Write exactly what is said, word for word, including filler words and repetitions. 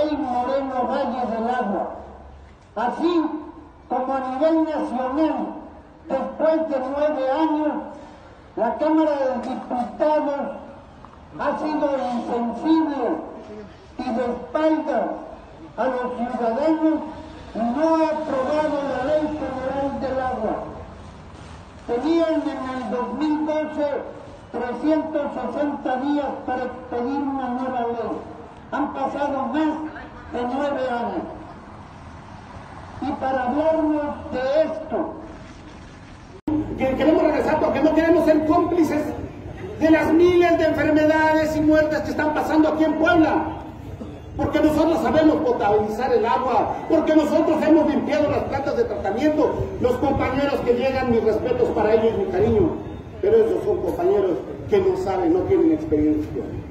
Ley Moreno Valle del Agua. Así como a nivel nacional, después de nueve años, la Cámara de Diputados ha sido insensible y de espaldas a los ciudadanos y no ha aprobado la Ley Federal del Agua. Tenían en el dos mil doce trescientos sesenta días para expedir una nueva ley. Han pasado más de nueve años. Y para hablarnos de esto, que queremos regresar porque no queremos ser cómplices de las miles de enfermedades y muertes que están pasando aquí en Puebla, porque nosotros sabemos potabilizar el agua, porque nosotros hemos limpiado las plantas de tratamiento. Los compañeros que llegan, mis respetos para ellos y mi cariño, pero esos son compañeros que no saben, no tienen experiencia.